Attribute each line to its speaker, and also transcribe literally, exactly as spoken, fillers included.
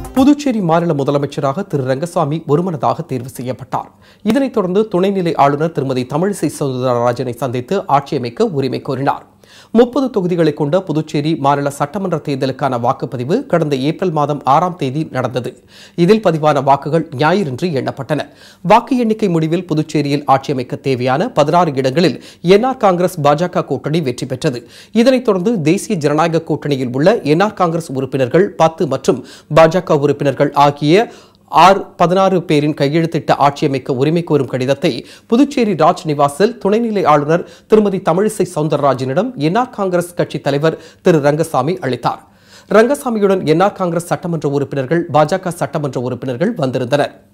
Speaker 1: புதுச்சேரி மாநில முதலமைச்சராக திரு ரங்கசாமி ஒருமனதாக தேர்வு செய்யப்பட்டார். இதனைத் தொடர்ந்து துணைநிலை ஆளுநர் திருமதி தமிழிசை சவுந்தரராஜனை சந்தித்து ஆட்சியமைக்க உரிமை கோரினார். முப்பது தொகுதிகளை கொண்ட புதுச்சேரி மாநில சட்டமன்ற தேர்தலுக்கான வாக்குப்பதிவு கடந்த ஏப்ரல் மாதம் ஆறாம் தேதி நடந்தது. இதில் பதிவான வாக்குகள் ஞாயிறின்றி எண்ணப்பட்டன. வாக்கு எண்ணிக்கை முடிவில் புதுச்சேரியில் ஆட்சியமைக்க தேவையான பதினாறு இடங்களில் என்ஆர் காங்கிரஸ் பாஜக கூட்டணி வெற்றி பெற்றது. இதனைத் தொடர்ந்து தேசிய ஜனநாயக கூட்டணியில் உள்ள என்ஆர் காங்கிரஸ் உறுப்பினர்கள் பத்து மற்றும் பாஜக உறுப்பினர்கள் ஆகிய ஆறு பதினாறு பேரின் கையெழுத்திட்ட ஆட்சியமைக்க உரிமை கோரும் கடிதத்தை புதுச்சேரி ராஜ் நிவாசில் துணைநிலை ஆளுநர் திருமதி தமிழிசை சவுந்தரராஜனிடம் என்ஆர் காங்கிரஸ் கட்சி தலைவர் திரு ரங்கசாமி அளித்தார். ரங்கசாமியுடன் என்ஆர் காங்கிரஸ் சட்டமன்ற உறுப்பினர்கள், பாஜக சட்டமன்ற உறுப்பினர்கள் வந்திருந்தனர்.